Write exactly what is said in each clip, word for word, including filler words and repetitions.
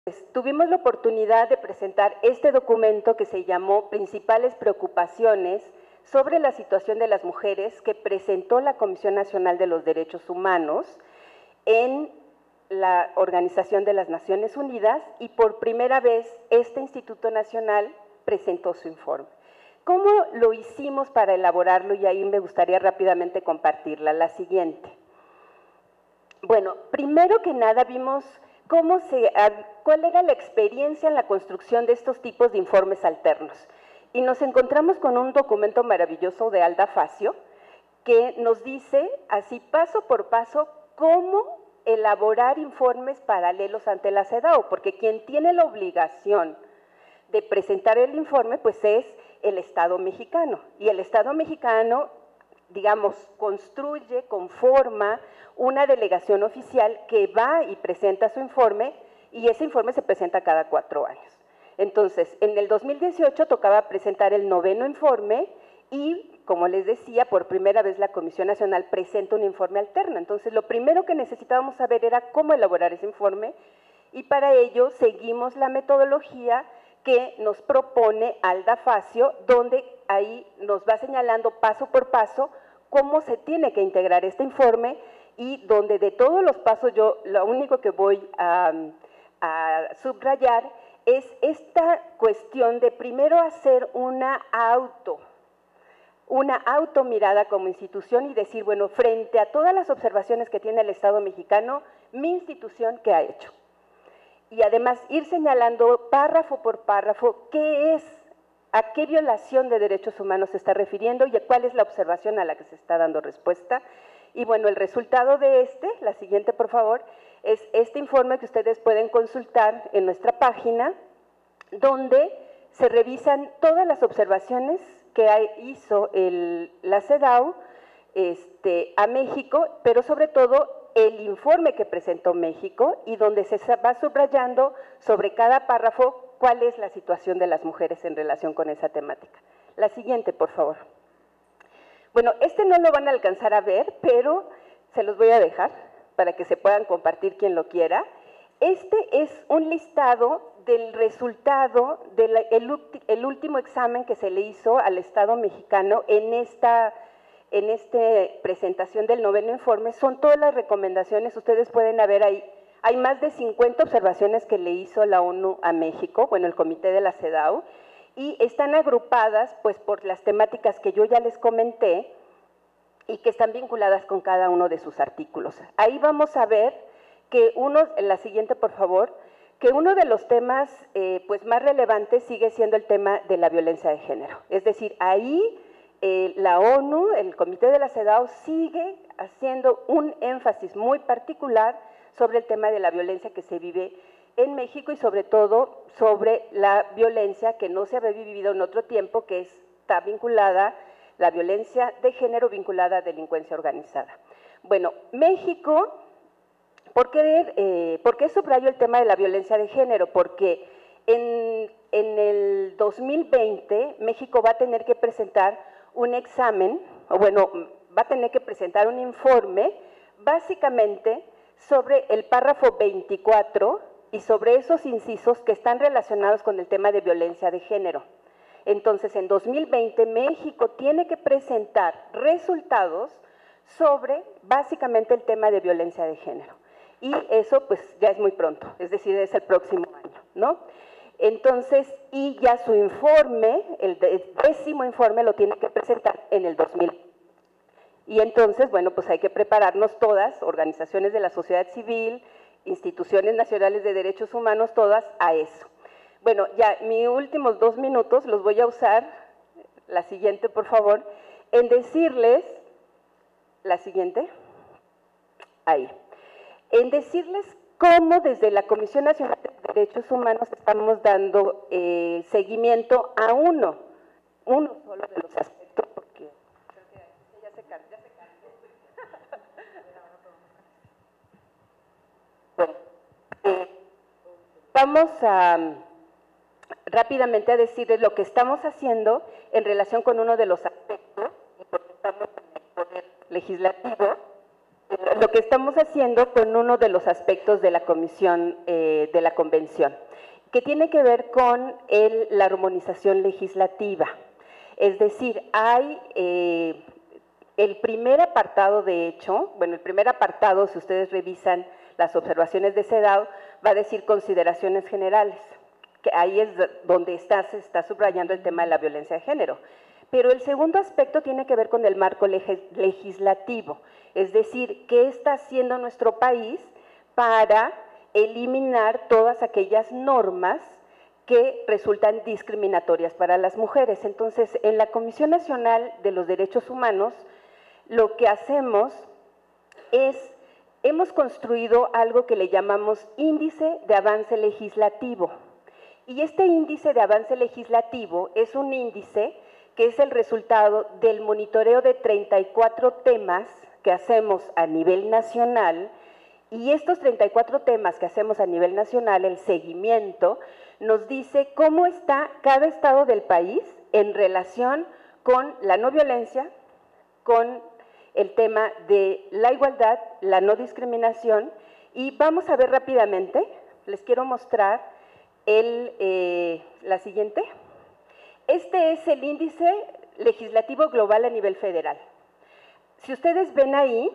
Tuvimos la oportunidad de presentar este documento que se llamó Principales Preocupaciones sobre la situación de las mujeres, que presentó la Comisión Nacional de los Derechos Humanos en la Organización de las Naciones Unidas, y por primera vez este Instituto Nacional presentó su informe. ¿Cómo lo hicimos para elaborarlo? Y ahí me gustaría rápidamente compartirla. La siguiente. Bueno, primero que nada vimos cómo se, cuál era la experiencia en la construcción de estos tipos de informes alternos. Y nos encontramos con un documento maravilloso de Alda Facio, que nos dice así paso por paso cómo elaborar informes paralelos ante la CEDAW, porque quien tiene la obligación de presentar el informe, pues es el Estado mexicano. Y el Estado mexicano, digamos, construye, conforma una delegación oficial que va y presenta su informe, y ese informe se presenta cada cuatro años. Entonces, en el dos mil dieciocho tocaba presentar el noveno informe y, como les decía, por primera vez la Comisión Nacional presenta un informe alterno. Entonces, lo primero que necesitábamos saber era cómo elaborar ese informe, y para ello seguimos la metodología que nos propone Alda Facio, donde ahí nos va señalando paso por paso cómo se tiene que integrar este informe, y donde de todos los pasos yo lo único que voy a, a subrayar es esta cuestión de primero hacer una auto, una automirada como institución y decir, bueno, frente a todas las observaciones que tiene el Estado mexicano, mi institución, ¿qué ha hecho? Y además ir señalando párrafo por párrafo qué es, a qué violación de derechos humanos se está refiriendo y a cuál es la observación a la que se está dando respuesta. Y bueno, el resultado de este, la siguiente por favor, es este informe que ustedes pueden consultar en nuestra página, donde se revisan todas las observaciones que hizo el, la CEDAW este, a México, pero sobre todo el informe que presentó México, y donde se va subrayando sobre cada párrafo cuál es la situación de las mujeres en relación con esa temática. La siguiente, por favor. Bueno, este no lo van a alcanzar a ver, pero se los voy a dejar para que se puedan compartir quien lo quiera. Este es un listado del resultado del el último examen que se le hizo al Estado mexicano en esta, en esta presentación del noveno informe. Son todas las recomendaciones, ustedes pueden ver ahí, hay más de cincuenta observaciones que le hizo la ONU a México, bueno, el comité de la CEDAW, y están agrupadas pues por las temáticas que yo ya les comenté y que están vinculadas con cada uno de sus artículos. Ahí vamos a ver que uno, en la siguiente por favor, que uno de los temas eh, pues más relevantes sigue siendo el tema de la violencia de género. Es decir, ahí eh, la ONU, el comité de la CEDAW sigue haciendo un énfasis muy particular sobre el tema de la violencia que se vive en México y sobre todo sobre la violencia que no se había vivido en otro tiempo, que está vinculada, la violencia de género vinculada a delincuencia organizada. Bueno, México, ¿por qué, eh, ¿por qué subrayo el tema de la violencia de género? Porque en, en el dos mil veinte México va a tener que presentar un examen, o bueno, va a tener que presentar un informe básicamente sobre el párrafo veinticuatro y sobre esos incisos que están relacionados con el tema de violencia de género. Entonces, en dos mil veinte, México tiene que presentar resultados sobre, básicamente, el tema de violencia de género. Y eso, pues, ya es muy pronto, es decir, es el próximo año, ¿no? Entonces, y ya su informe, el décimo informe, lo tiene que presentar en el dos mil. Y entonces, bueno, pues hay que prepararnos todas, organizaciones de la sociedad civil, instituciones nacionales de derechos humanos, todas a eso. Bueno, ya mis últimos dos minutos los voy a usar, la siguiente por favor, en decirles, la siguiente, ahí, en decirles cómo desde la Comisión Nacional de Derechos Humanos estamos dando eh, seguimiento a uno, uno solo de los aspectos, porque creo que ya se carga, ya se carga. Bueno, eh, vamos a rápidamente a decirles lo que estamos haciendo en relación con uno de los aspectos, y porque estamos en el poder legislativo, lo que estamos haciendo con uno de los aspectos de la comisión, eh, de la convención, que tiene que ver con el, la armonización legislativa. Es decir, hay eh, el primer apartado, de hecho, bueno, el primer apartado, si ustedes revisan las observaciones de CEDAW, va a decir consideraciones generales, que ahí es donde está, se está subrayando el tema de la violencia de género. Pero el segundo aspecto tiene que ver con el marco legislativo, es decir, qué está haciendo nuestro país para eliminar todas aquellas normas que resultan discriminatorias para las mujeres. Entonces, en la Comisión Nacional de los Derechos Humanos, lo que hacemos es, hemos construido algo que le llamamos índice de avance legislativo. Y este índice de avance legislativo es un índice que es el resultado del monitoreo de treinta y cuatro temas que hacemos a nivel nacional, y estos treinta y cuatro temas que hacemos a nivel nacional, el seguimiento, nos dice cómo está cada estado del país en relación con la no violencia, con el tema de la igualdad, la no discriminación, y vamos a ver rápidamente, les quiero mostrar el, eh, la siguiente. Este es el índice legislativo global a nivel federal. Si ustedes ven ahí,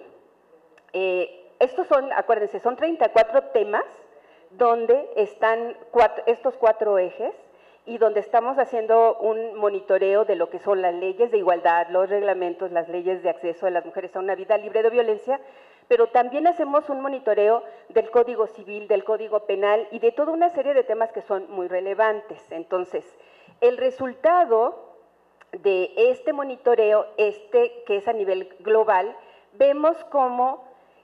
eh, estos son, acuérdense, son treinta y cuatro temas donde están cuatro, estos cuatro ejes y donde estamos haciendo un monitoreo de lo que son las leyes de igualdad, los reglamentos, las leyes de acceso de las mujeres a una vida libre de violencia, pero también hacemos un monitoreo del Código Civil, del Código Penal y de toda una serie de temas que son muy relevantes. Entonces, el resultado de este monitoreo, este que es a nivel global, vemos cómo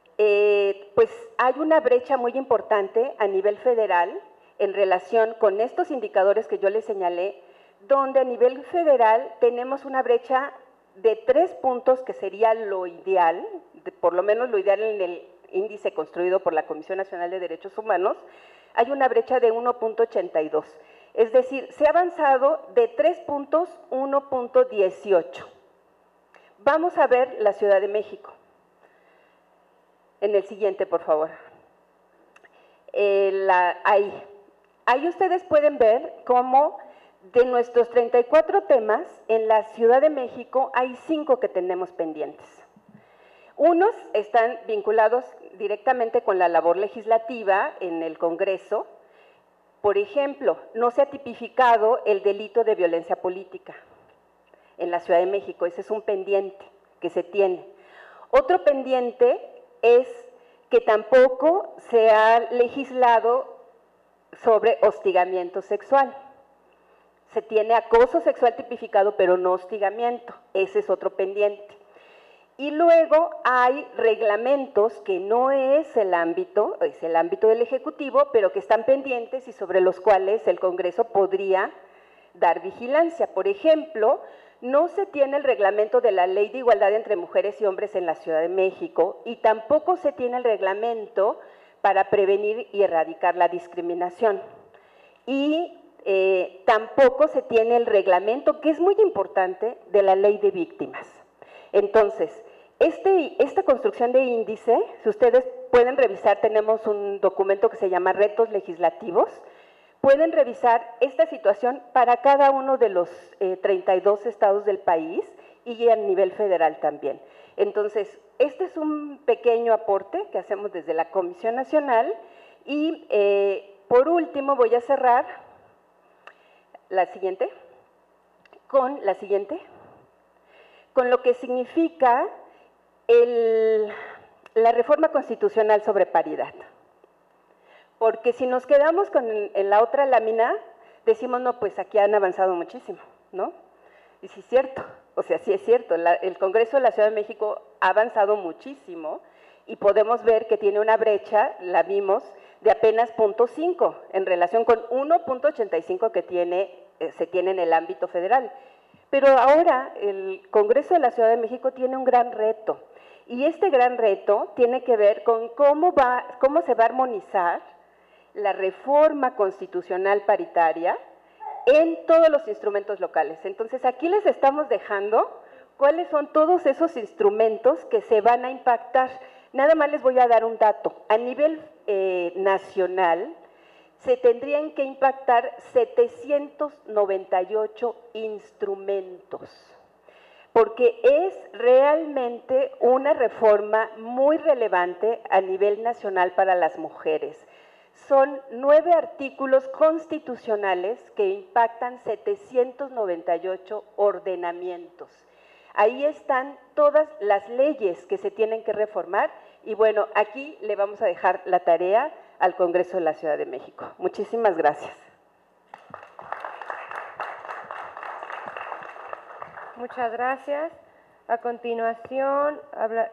eh, pues hay una brecha muy importante a nivel federal en relación con estos indicadores que yo les señalé, donde a nivel federal tenemos una brecha de tres puntos que sería lo ideal, de, por lo menos lo ideal en el índice construido por la Comisión Nacional de Derechos Humanos, hay una brecha de uno punto ochenta y dos. Es decir, se ha avanzado de tres puntos, uno punto dieciocho. Vamos a ver la Ciudad de México. En el siguiente, por favor. Eh, la, ahí. Ahí ustedes pueden ver cómo de nuestros treinta y cuatro temas, en la Ciudad de México hay cinco que tenemos pendientes. Unos están vinculados directamente con la labor legislativa en el Congreso. Por ejemplo, no se ha tipificado el delito de violencia política en la Ciudad de México, ese es un pendiente que se tiene. Otro pendiente es que tampoco se ha legislado sobre hostigamiento sexual. Se tiene acoso sexual tipificado, pero no hostigamiento, ese es otro pendiente. Y luego hay reglamentos que no es el ámbito, es el ámbito del Ejecutivo, pero que están pendientes y sobre los cuales el Congreso podría dar vigilancia. Por ejemplo, no se tiene el reglamento de la Ley de Igualdad entre Mujeres y Hombres en la Ciudad de México y tampoco se tiene el reglamento para prevenir y erradicar la discriminación. Y eh, tampoco se tiene el reglamento, que es muy importante, de la Ley de Víctimas. Entonces, este, esta construcción de índice, si ustedes pueden revisar, tenemos un documento que se llama Retos Legislativos, pueden revisar esta situación para cada uno de los eh, treinta y dos estados del país y a nivel federal también. Entonces, este es un pequeño aporte que hacemos desde la Comisión Nacional y eh, por último voy a cerrar la siguiente, con la siguiente, con lo que significa el, la reforma constitucional sobre paridad. Porque si nos quedamos con en la otra lámina, decimos, no, pues aquí han avanzado muchísimo, ¿no? Y sí es cierto, o sea, sí es cierto, la, el Congreso de la Ciudad de México ha avanzado muchísimo y podemos ver que tiene una brecha, la vimos, de apenas cero punto cinco en relación con uno punto ochenta y cinco que tiene, eh, se tiene en el ámbito federal. Pero ahora el Congreso de la Ciudad de México tiene un gran reto y este gran reto tiene que ver con cómo, va, cómo se va a armonizar la reforma constitucional paritaria en todos los instrumentos locales. Entonces, aquí les estamos dejando cuáles son todos esos instrumentos que se van a impactar. Nada más les voy a dar un dato. A nivel eh, nacional, se tendrían que impactar setecientos noventa y ocho instrumentos, porque es realmente una reforma muy relevante a nivel nacional para las mujeres. Son nueve artículos constitucionales que impactan setecientos noventa y ocho ordenamientos. Ahí están todas las leyes que se tienen que reformar y bueno, aquí le vamos a dejar la tarea al Congreso de la Ciudad de México. Muchísimas gracias. Muchas gracias. A continuación, habla,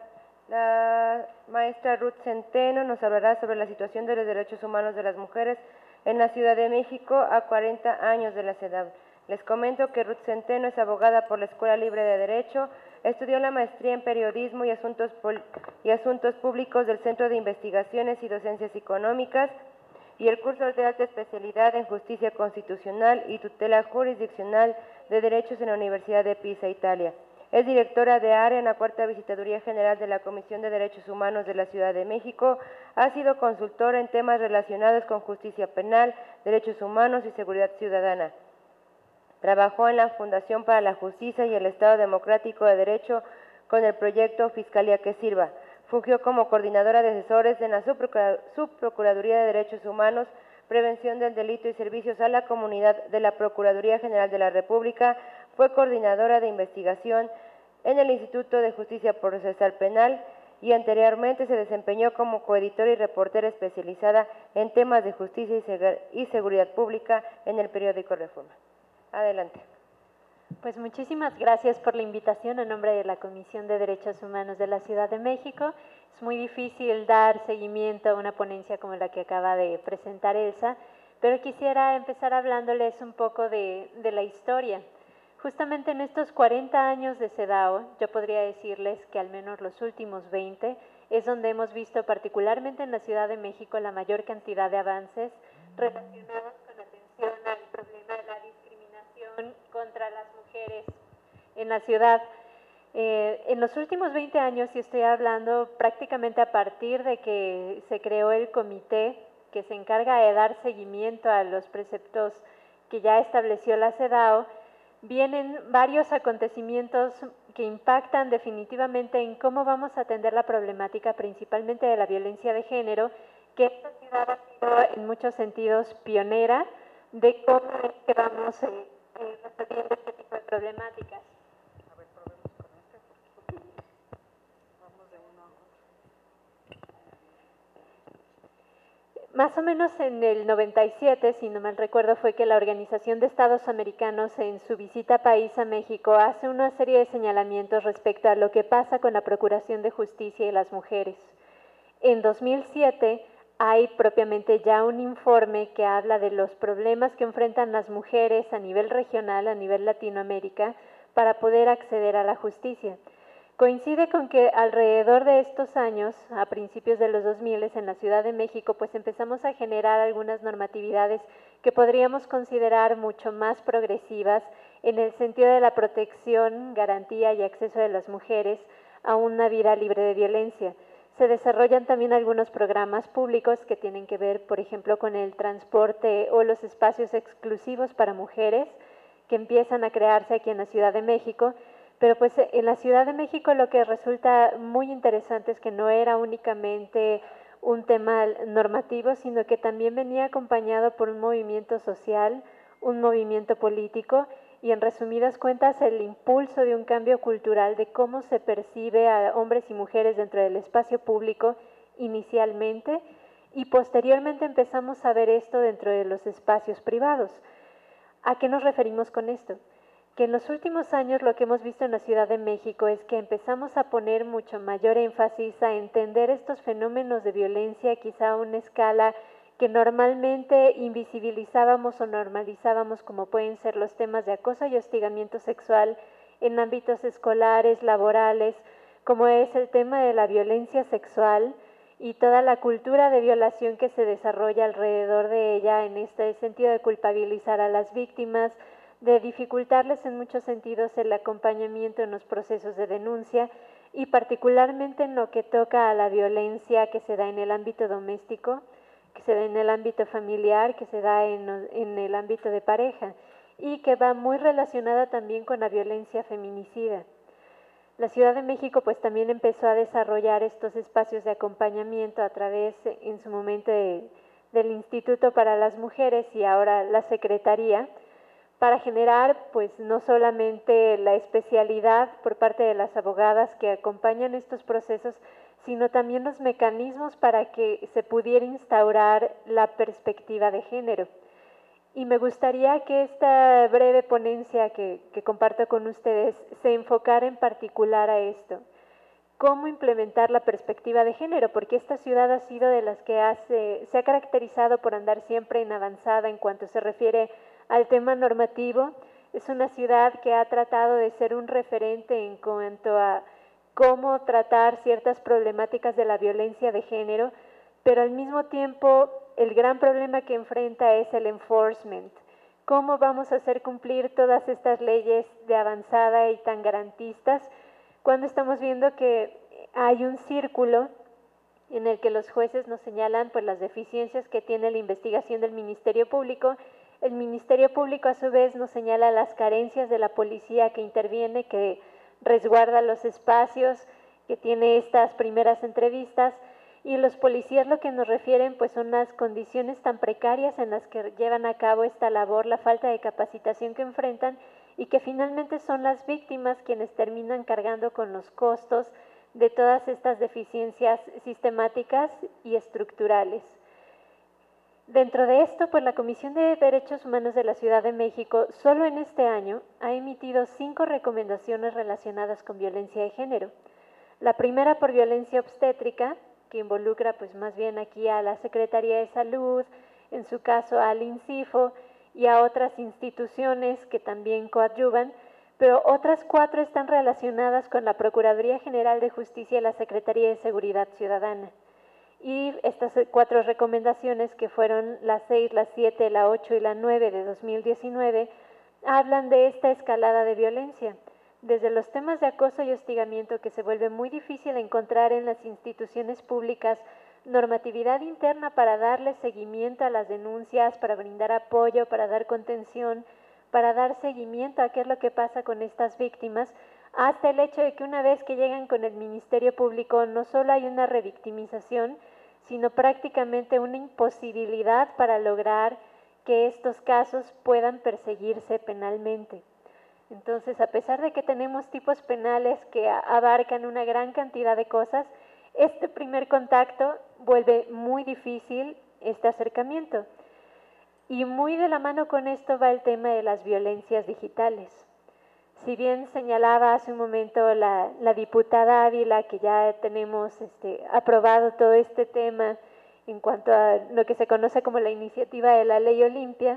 la maestra Ruth Centeno nos hablará sobre la situación de los derechos humanos de las mujeres en la Ciudad de México a cuarenta años de la CEDAW. Les comento que Ruth Centeno es abogada por la Escuela Libre de Derecho, estudió la maestría en Periodismo y Asuntos, y Asuntos Públicos del Centro de Investigaciones y Docencias Económicas y el curso de alta especialidad en Justicia Constitucional y Tutela Jurisdiccional de Derechos en la Universidad de Pisa, Italia. Es directora de área en la Cuarta Visitaduría General de la Comisión de Derechos Humanos de la Ciudad de México. Ha sido consultora en temas relacionados con justicia penal, derechos humanos y seguridad ciudadana. Trabajó en la Fundación para la Justicia y el Estado Democrático de Derecho con el proyecto Fiscalía que Sirva. Fungió como coordinadora de asesores en la Subprocuraduría de Derechos Humanos, Prevención del Delito y Servicios a la Comunidad de la Procuraduría General de la República. Fue coordinadora de investigación en el Instituto de Justicia Procesal Penal y anteriormente se desempeñó como coeditora y reportera especializada en temas de justicia y seguridad pública en el periódico Reforma. Adelante. Pues muchísimas gracias por la invitación en nombre de la Comisión de Derechos Humanos de la Ciudad de México. Es muy difícil dar seguimiento a una ponencia como la que acaba de presentar Elsa, pero quisiera empezar hablándoles un poco de, de la historia. Justamente en estos cuarenta años de CEDAW, yo podría decirles que al menos los últimos veinte es donde hemos visto particularmente en la Ciudad de México la mayor cantidad de avances relacionados con atención al problema de la discriminación contra las mujeres en la ciudad. Eh, en los últimos veinte años, y estoy hablando prácticamente a partir de que se creó el comité que se encarga de dar seguimiento a los preceptos que ya estableció la CEDAW, vienen varios acontecimientos que impactan definitivamente en cómo vamos a atender la problemática principalmente de la violencia de género, que esta ciudad ha sido en muchos sentidos pionera de cómo es que vamos eh, eh, resolviendo este tipo de problemáticas. A ver, probemos con este porque vamos de uno a otro. Más o menos en el noventa y siete, si no mal recuerdo, fue que la Organización de Estados Americanos en su visita país a México hace una serie de señalamientos respecto a lo que pasa con la Procuración de Justicia y las mujeres. En dos mil siete hay propiamente ya un informe que habla de los problemas que enfrentan las mujeres a nivel regional, a nivel Latinoamérica, para poder acceder a la justicia. Coincide con que alrededor de estos años, a principios de los dos mil, en la Ciudad de México, pues empezamos a generar algunas normatividades que podríamos considerar mucho más progresivas en el sentido de la protección, garantía y acceso de las mujeres a una vida libre de violencia. Se desarrollan también algunos programas públicos que tienen que ver, por ejemplo, con el transporte o los espacios exclusivos para mujeres que empiezan a crearse aquí en la Ciudad de México. Pero pues en la Ciudad de México lo que resulta muy interesante es que no era únicamente un tema normativo, sino que también venía acompañado por un movimiento social, un movimiento político y en resumidas cuentas el impulso de un cambio cultural de cómo se percibe a hombres y mujeres dentro del espacio público inicialmente y posteriormente empezamos a ver esto dentro de los espacios privados. ¿A qué nos referimos con esto? Que en los últimos años lo que hemos visto en la Ciudad de México es que empezamos a poner mucho mayor énfasis a entender estos fenómenos de violencia quizá a una escala que normalmente invisibilizábamos o normalizábamos como pueden ser los temas de acoso y hostigamiento sexual en ámbitos escolares, laborales, como es el tema de la violencia sexual y toda la cultura de violación que se desarrolla alrededor de ella en este sentido de culpabilizar a las víctimas, de dificultarles en muchos sentidos el acompañamiento en los procesos de denuncia. y particularmente en lo que toca a la violencia que se da en el ámbito doméstico, que se da en el ámbito familiar, que se da en, en el ámbito de pareja y que va muy relacionada también con la violencia feminicida. La Ciudad de México pues también empezó a desarrollar estos espacios de acompañamiento a través en su momento de, del Instituto para las Mujeres y ahora la Secretaría, para generar pues no solamente la especialidad por parte de las abogadas que acompañan estos procesos, sino también los mecanismos para que se pudiera instaurar la perspectiva de género. Y me gustaría que esta breve ponencia que, que comparto con ustedes se enfocara en particular a esto. Cómo implementar la perspectiva de género, porque esta ciudad ha sido de las que hace, se ha caracterizado por andar siempre en avanzada en cuanto se refiere al tema normativo. Es una ciudad que ha tratado de ser un referente en cuanto a cómo tratar ciertas problemáticas de la violencia de género, pero al mismo tiempo el gran problema que enfrenta es el enforcement. ¿Cómo vamos a hacer cumplir todas estas leyes de avanzada y tan garantistas cuando estamos viendo que hay un círculo en el que los jueces nos señalan pues, las deficiencias que tiene la investigación del Ministerio Público? El Ministerio Público a su vez nos señala las carencias de la policía que interviene, que resguarda los espacios, que tiene estas primeras entrevistas, y los policías lo que nos refieren pues son las condiciones tan precarias en las que llevan a cabo esta labor, la falta de capacitación que enfrentan y que finalmente son las víctimas quienes terminan cargando con los costos de todas estas deficiencias sistemáticas y estructurales. Dentro de esto, pues la Comisión de Derechos Humanos de la Ciudad de México solo en este año ha emitido cinco recomendaciones relacionadas con violencia de género. La primera por violencia obstétrica, que involucra pues más bien aquí a la Secretaría de Salud, en su caso al INCIFO y a otras instituciones que también coadyuvan, pero otras cuatro están relacionadas con la Procuraduría General de Justicia y la Secretaría de Seguridad Ciudadana. Y estas cuatro recomendaciones, que fueron las seis, las siete, la ocho y la nueve de dos mil diecinueve, hablan de esta escalada de violencia. Desde los temas de acoso y hostigamiento, que se vuelve muy difícil encontrar en las instituciones públicas normatividad interna para darle seguimiento a las denuncias, para brindar apoyo, para dar contención, para dar seguimiento a qué es lo que pasa con estas víctimas, hasta el hecho de que una vez que llegan con el Ministerio Público no solo hay una revictimización, sino prácticamente una imposibilidad para lograr que estos casos puedan perseguirse penalmente. Entonces, a pesar de que tenemos tipos penales que abarcan una gran cantidad de cosas, este primer contacto vuelve muy difícil este acercamiento. Y muy de la mano con esto va el tema de las violencias digitales. Si bien señalaba hace un momento la, la diputada Ávila que ya tenemos este, aprobado todo este tema en cuanto a lo que se conoce como la iniciativa de la Ley Olimpia,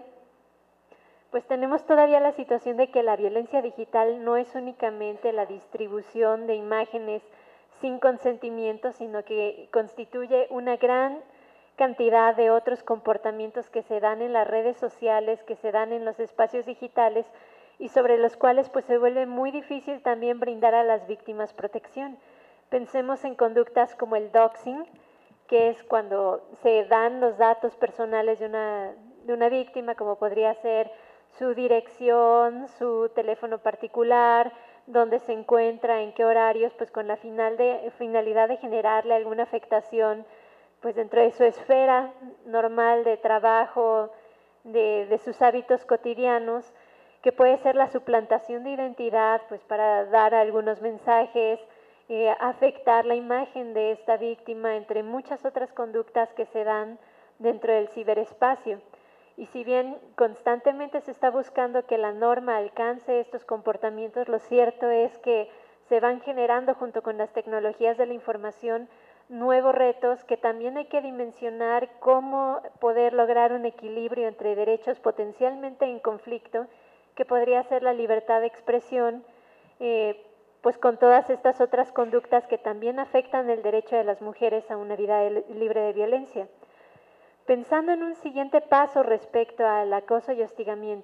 pues tenemos todavía la situación de que la violencia digital no es únicamente la distribución de imágenes sin consentimiento, sino que constituye una gran cantidad de otros comportamientos que se dan en las redes sociales, que se dan en los espacios digitales y sobre los cuales pues se vuelve muy difícil también brindar a las víctimas protección. Pensemos en conductas como el doxing, que es cuando se dan los datos personales de una, de una víctima, como podría ser su dirección, su teléfono particular, dónde se encuentra, en qué horarios, pues con la final de, finalidad de generarle alguna afectación pues dentro de su esfera normal de trabajo, de, de sus hábitos cotidianos, que puede ser la suplantación de identidad, pues para dar algunos mensajes, eh, afectar la imagen de esta víctima, entre muchas otras conductas que se dan dentro del ciberespacio. Y si bien constantemente se está buscando que la norma alcance estos comportamientos, lo cierto es que se van generando junto con las tecnologías de la información nuevos retos que también hay que dimensionar cómo poder lograr un equilibrio entre derechos potencialmente en conflicto, que podría ser la libertad de expresión, eh, pues con todas estas otras conductas que también afectan el derecho de las mujeres a una vida libre de violencia. Pensando en un siguiente paso respecto al acoso y hostigamiento,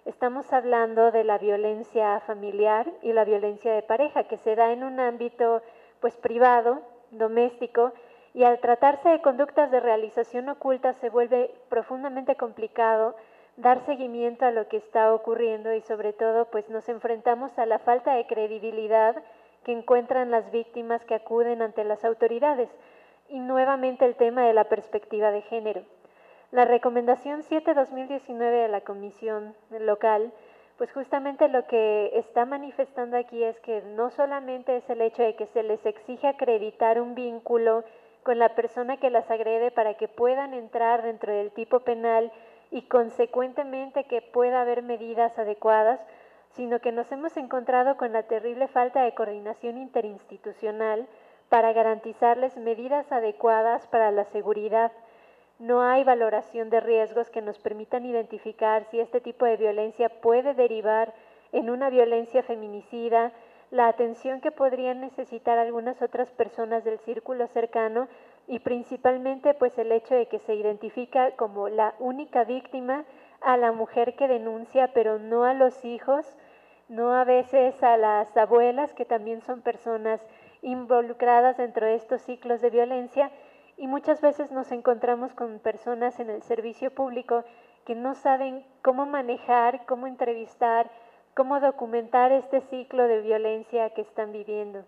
Estamos hablando de la violencia familiar y la violencia de pareja, que se da en un ámbito pues privado, doméstico, y al tratarse de conductas de realización oculta se vuelve profundamente complicado dar seguimiento a lo que está ocurriendo y sobre todo pues nos enfrentamos a la falta de credibilidad que encuentran las víctimas que acuden ante las autoridades. Y nuevamente el tema de la perspectiva de género. La recomendación siete barra dos mil diecinueve de la Comisión Local, pues justamente lo que está manifestando aquí es que no solamente es el hecho de que se les exige acreditar un vínculo con la persona que las agrede para que puedan entrar dentro del tipo penal y consecuentemente que pueda haber medidas adecuadas, sino que nos hemos encontrado con la terrible falta de coordinación interinstitucional para garantizarles medidas adecuadas para la seguridad. No hay valoración de riesgos que nos permitan identificar si este tipo de violencia puede derivar en una violencia feminicida, la atención que podrían necesitar algunas otras personas del círculo cercano y principalmente pues el hecho de que se identifica como la única víctima a la mujer que denuncia, pero no a los hijos, no a veces a las abuelas, que también son personas involucradas dentro de estos ciclos de violencia, y muchas veces nos encontramos con personas en el servicio público que no saben cómo manejar, cómo entrevistar, cómo documentar este ciclo de violencia que están viviendo.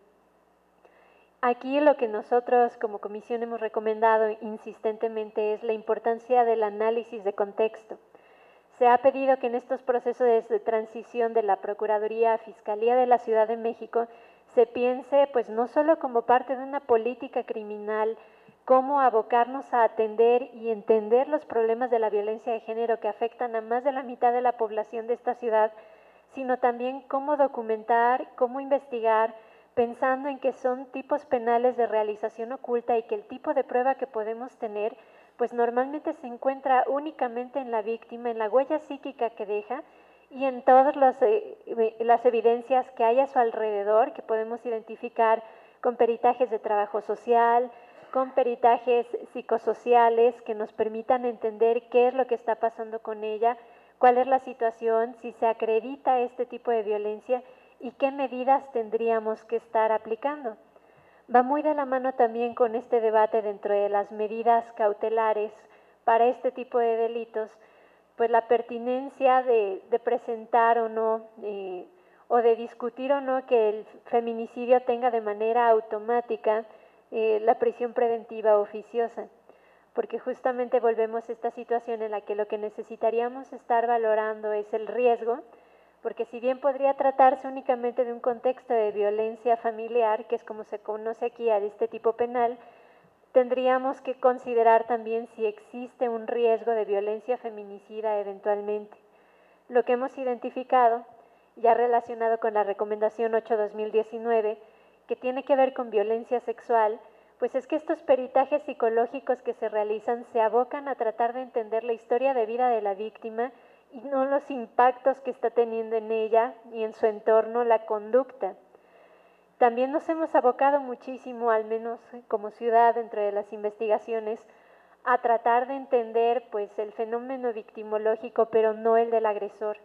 Aquí lo que nosotros como comisión hemos recomendado insistentemente es la importancia del análisis de contexto. Se ha pedido que en estos procesos de transición de la Procuraduría a Fiscalía de la Ciudad de México se piense pues no solo como parte de una política criminal, cómo abocarnos a atender y entender los problemas de la violencia de género que afectan a más de la mitad de la población de esta ciudad, sino también cómo documentar, cómo investigar, pensando en que son tipos penales de realización oculta y que el tipo de prueba que podemos tener, pues normalmente se encuentra únicamente en la víctima, en la huella psíquica que deja y en todas las, eh, las evidencias que hay a su alrededor, que podemos identificar con peritajes de trabajo social, con peritajes psicosociales que nos permitan entender qué es lo que está pasando con ella, cuál es la situación, si se acredita este tipo de violencia y qué medidas tendríamos que estar aplicando. Va muy de la mano también con este debate dentro de las medidas cautelares para este tipo de delitos, pues la pertinencia de, de presentar o no, eh, o de discutir o no que el feminicidio tenga de manera automática eh, la prisión preventiva oficiosa, porque justamente volvemos a esta situación en la que lo que necesitaríamos estar valorando es el riesgo, porque si bien podría tratarse únicamente de un contexto de violencia familiar, que es como se conoce aquí a este tipo penal, tendríamos que considerar también si existe un riesgo de violencia feminicida eventualmente. Lo que hemos identificado, ya relacionado con la recomendación ocho barra dos mil diecinueve, que tiene que ver con violencia sexual, pues es que estos peritajes psicológicos que se realizan se abocan a tratar de entender la historia de vida de la víctima y no los impactos que está teniendo en ella y en su entorno la conducta. También nos hemos abocado muchísimo, al menos como ciudad, dentro de las investigaciones, a tratar de entender pues el fenómeno victimológico, pero no el del agresor.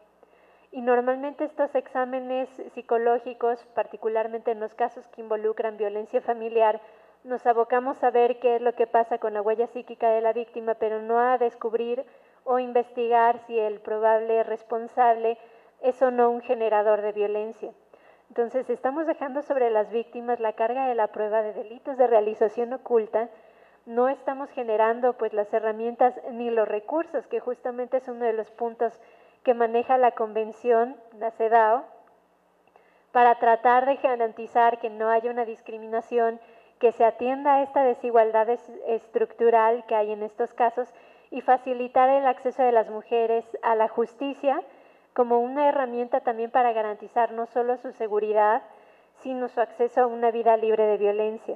Y normalmente estos exámenes psicológicos, particularmente en los casos que involucran violencia familiar, nos abocamos a ver qué es lo que pasa con la huella psíquica de la víctima, pero no a descubrir o investigar si el probable responsable es o no un generador de violencia. Entonces, estamos dejando sobre las víctimas la carga de la prueba de delitos de realización oculta, no estamos generando pues las herramientas ni los recursos, que justamente es uno de los puntos que maneja la convención, la CEDAW, para tratar de garantizar que no haya una discriminación, que se atienda a esta desigualdad estructural que hay en estos casos y facilitar el acceso de las mujeres a la justicia como una herramienta también para garantizar no solo su seguridad, sino su acceso a una vida libre de violencia.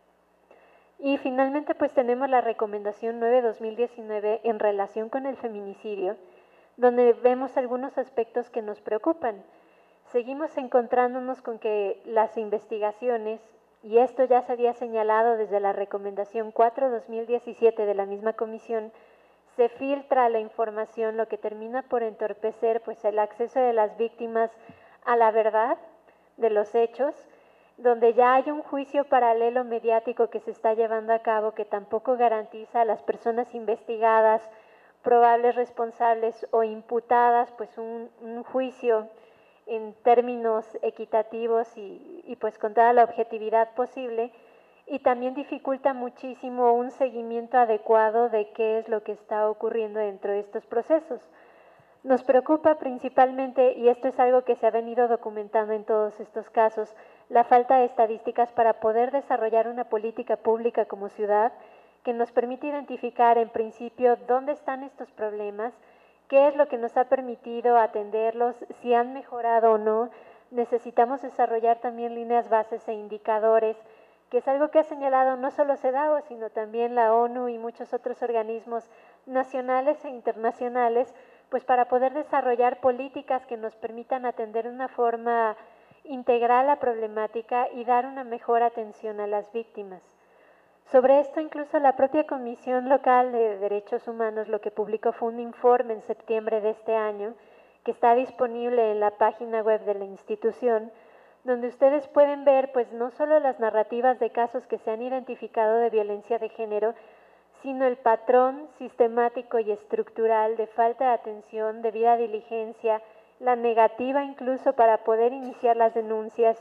Y finalmente pues tenemos la recomendación nueve barra dos mil diecinueve en relación con el feminicidio, donde vemos algunos aspectos que nos preocupan. Seguimos encontrándonos con que las investigaciones, y esto ya se había señalado desde la recomendación cuatro barra dos mil diecisiete de la misma comisión, se filtra la información, lo que termina por entorpecer pues el acceso de las víctimas a la verdad de los hechos, donde ya hay un juicio paralelo mediático que se está llevando a cabo que tampoco garantiza a las personas investigadas, probables responsables o imputadas, pues un, un juicio en términos equitativos y, y pues con toda la objetividad posible, y también dificulta muchísimo un seguimiento adecuado de qué es lo que está ocurriendo dentro de estos procesos. Nos preocupa principalmente, y esto es algo que se ha venido documentando en todos estos casos, la falta de estadísticas para poder desarrollar una política pública como ciudad que nos permite identificar en principio dónde están estos problemas, qué es lo que nos ha permitido atenderlos, si han mejorado o no. Necesitamos desarrollar también líneas bases e indicadores, que es algo que ha señalado no solo CEDAW, sino también la ONU y muchos otros organismos nacionales e internacionales, pues para poder desarrollar políticas que nos permitan atender de una forma integral la problemática y dar una mejor atención a las víctimas. Sobre esto, incluso la propia Comisión Local de Derechos Humanos lo que publicó fue un informe en septiembre de este año, que está disponible en la página web de la institución, donde ustedes pueden ver pues no solo las narrativas de casos que se han identificado de violencia de género, sino el patrón sistemático y estructural de falta de atención, debida diligencia, la negativa incluso para poder iniciar las denuncias,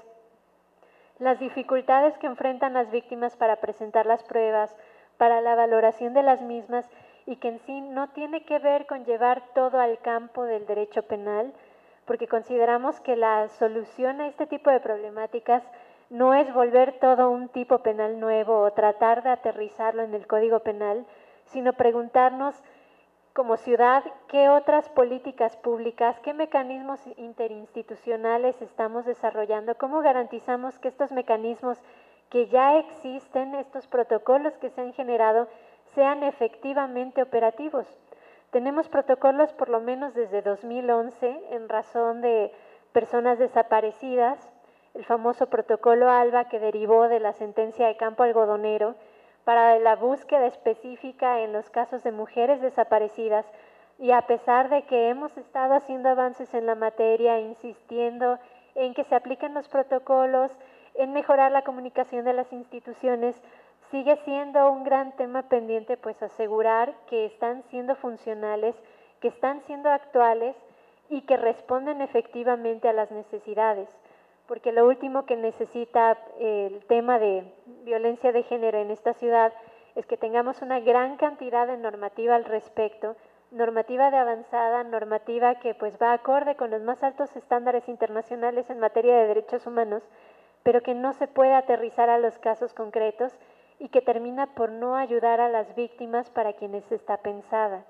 las dificultades que enfrentan las víctimas para presentar las pruebas, para la valoración de las mismas, y que en sí no tiene que ver con llevar todo al campo del derecho penal, porque consideramos que la solución a este tipo de problemáticas no es volver todo un tipo penal nuevo o tratar de aterrizarlo en el Código Penal, sino preguntarnos como ciudad qué otras políticas públicas, qué mecanismos interinstitucionales estamos desarrollando, cómo garantizamos que estos mecanismos que ya existen, estos protocolos que se han generado, sean efectivamente operativos. Tenemos protocolos por lo menos desde dos mil once en razón de personas desaparecidas, el famoso protocolo ALBA que derivó de la sentencia de Campo Algodonero, para la búsqueda específica en los casos de mujeres desaparecidas, y a pesar de que hemos estado haciendo avances en la materia, insistiendo en que se apliquen los protocolos, en mejorar la comunicación de las instituciones, sigue siendo un gran tema pendiente, pues asegurar que están siendo funcionales, que están siendo actuales y que responden efectivamente a las necesidades. Porque lo último que necesita el tema de violencia de género en esta ciudad es que tengamos una gran cantidad de normativa al respecto, normativa de avanzada, normativa que pues va acorde con los más altos estándares internacionales en materia de derechos humanos, pero que no se puede aterrizar a los casos concretos y que termina por no ayudar a las víctimas para quienes está pensada.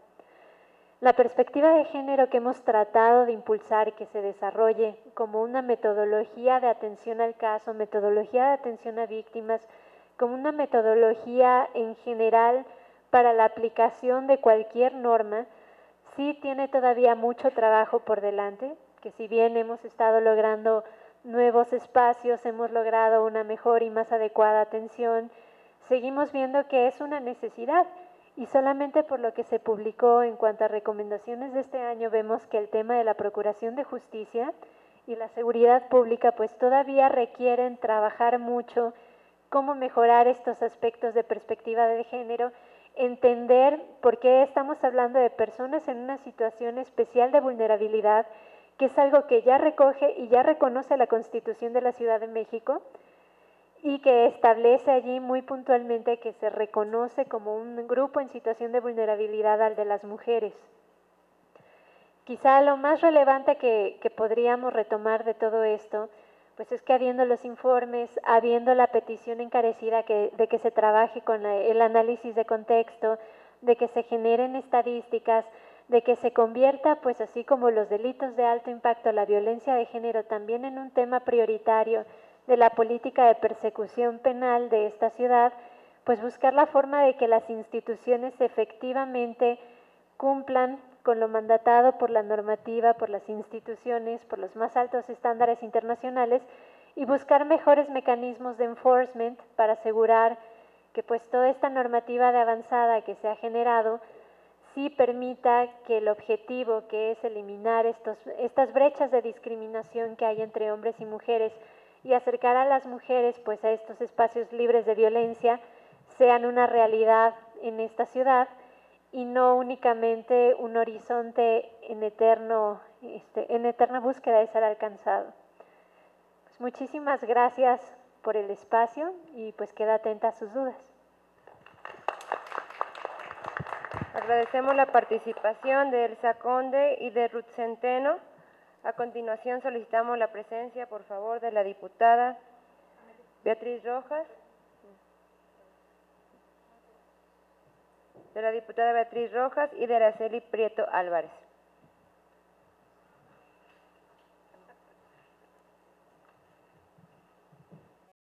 La perspectiva de género que hemos tratado de impulsar y que se desarrolle como una metodología de atención al caso, metodología de atención a víctimas, como una metodología en general para la aplicación de cualquier norma, sí tiene todavía mucho trabajo por delante, que si bien hemos estado logrando nuevos espacios, hemos logrado una mejor y más adecuada atención, seguimos viendo que es una necesidad. Y solamente por lo que se publicó en cuanto a recomendaciones de este año vemos que el tema de la procuración de justicia y la seguridad pública pues todavía requieren trabajar mucho cómo mejorar estos aspectos de perspectiva de género, entender por qué estamos hablando de personas en una situación especial de vulnerabilidad, que es algo que ya recoge y ya reconoce la Constitución de la Ciudad de México, y que establece allí muy puntualmente que se reconoce como un grupo en situación de vulnerabilidad al de las mujeres. Quizá lo más relevante que, que podríamos retomar de todo esto, pues es que habiendo los informes, habiendo la petición encarecida que, de que se trabaje con la, el análisis de contexto, de que se generen estadísticas, de que se convierta, pues así como los delitos de alto impacto, la violencia de género, también en un tema prioritario de la política de persecución penal de esta ciudad, pues buscar la forma de que las instituciones efectivamente cumplan con lo mandatado por la normativa, por las instituciones, por los más altos estándares internacionales, y buscar mejores mecanismos de enforcement para asegurar que pues toda esta normativa de avanzada que se ha generado sí permita que el objetivo, que es eliminar estos, estas brechas de discriminación que hay entre hombres y mujeres y acercar a las mujeres pues a estos espacios libres de violencia, sean una realidad en esta ciudad y no únicamente un horizonte en, eterno, este, en eterna búsqueda de ser alcanzado. Pues muchísimas gracias por el espacio y pues queda atenta a sus dudas. Agradecemos la participación de Elsa Conde y de Ruth Centeno. A continuación solicitamos la presencia, por favor, de la diputada Beatriz Rojas. De la diputada Beatriz Rojas y de Araceli Prieto Álvarez.